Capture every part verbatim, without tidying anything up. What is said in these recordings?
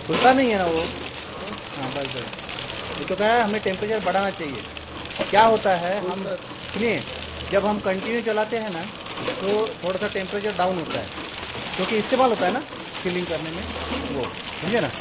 खुलता नहीं है ना वो। हाँ बस बस, ये तो कहा है हमें टेम्परेचर बढ़ाना चाहिए। क्या होता है, हम सुनिए, जब हम कंटिन्यू चलाते हैं ना तो थोड़ा सा टेम्परेचर डाउन होता है, क्योंकि इस्तेमाल होता है ना चिलिंग करने में, वो समझे ना।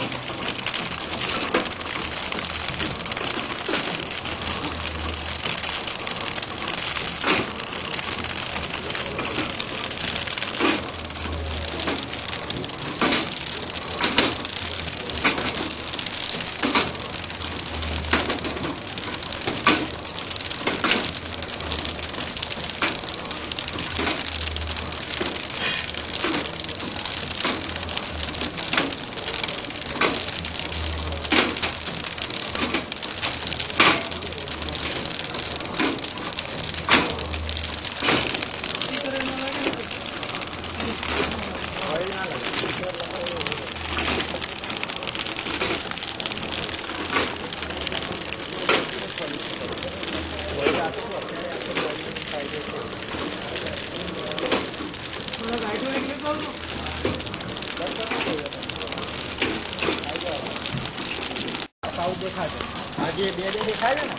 देखा जाए आज ये दे दे दिखाए ना